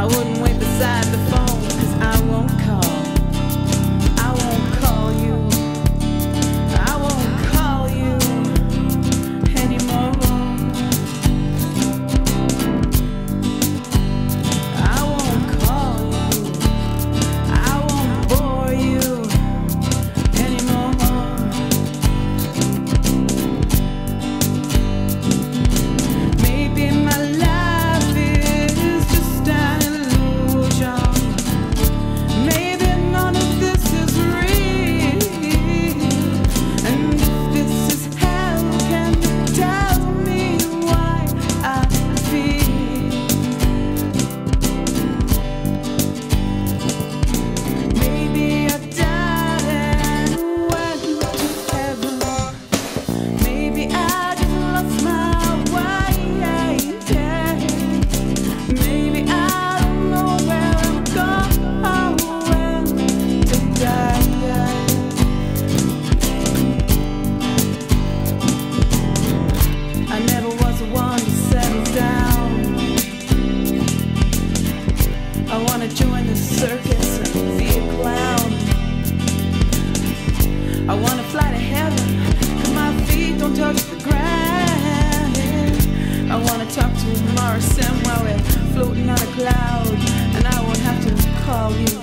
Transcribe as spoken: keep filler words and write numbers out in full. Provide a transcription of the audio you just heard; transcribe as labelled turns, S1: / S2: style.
S1: wouldn't wait beside the phone, 'cause I won't call. I won't call you. I won't call you anymore. I won't call you. I won't bore you anymore. Maybe my life is just an illusion. Maybe none of this is real. And if this is hell, can you tell me why I feel? Maybe I died and went to heaven. Maybe I just lost my way. Maybe I don't know where I'm going to die. I never was the one to settle down. I wanna join the circus and be a clown. I wanna fly to heaven, 'cause my feet don't touch the ground. I wanna talk to Morrison while we're floating on a cloud, and I won't have to call you.